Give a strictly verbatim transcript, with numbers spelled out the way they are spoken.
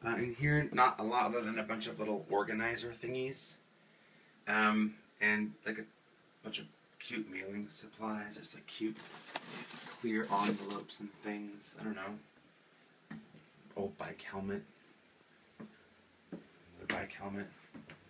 Uh, in here, not a lot other than a bunch of little organizer thingies. Um, and like a bunch of cute mailing supplies. There's like cute clear envelopes and things. I don't know. Old bike helmet. Another bike helmet.